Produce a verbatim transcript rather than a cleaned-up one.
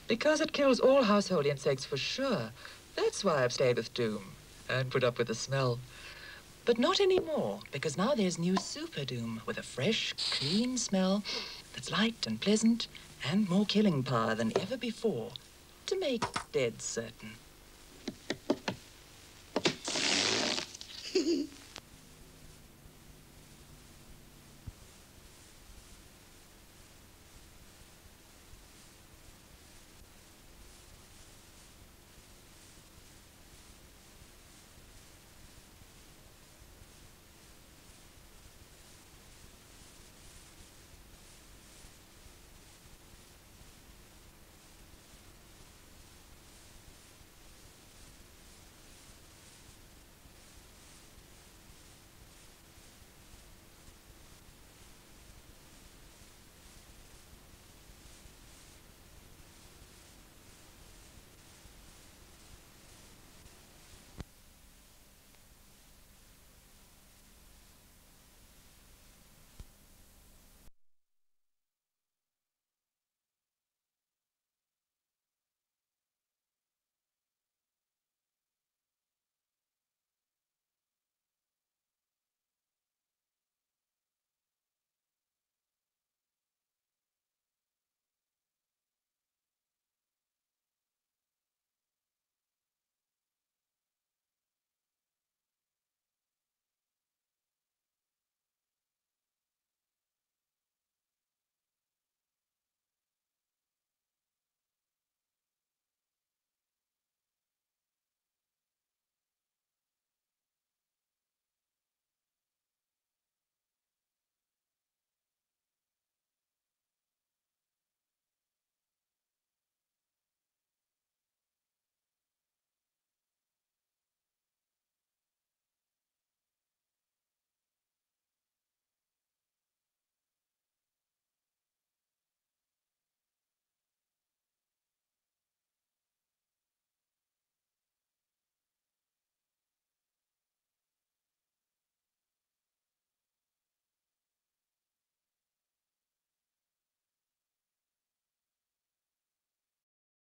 Because it kills all household insects for sure. That's why I've stayed with Doom and put up with the smell. But not anymore, because now there's new Super Doom with a fresh, clean smell that's light and pleasant and more killing power than ever before to make dead certain.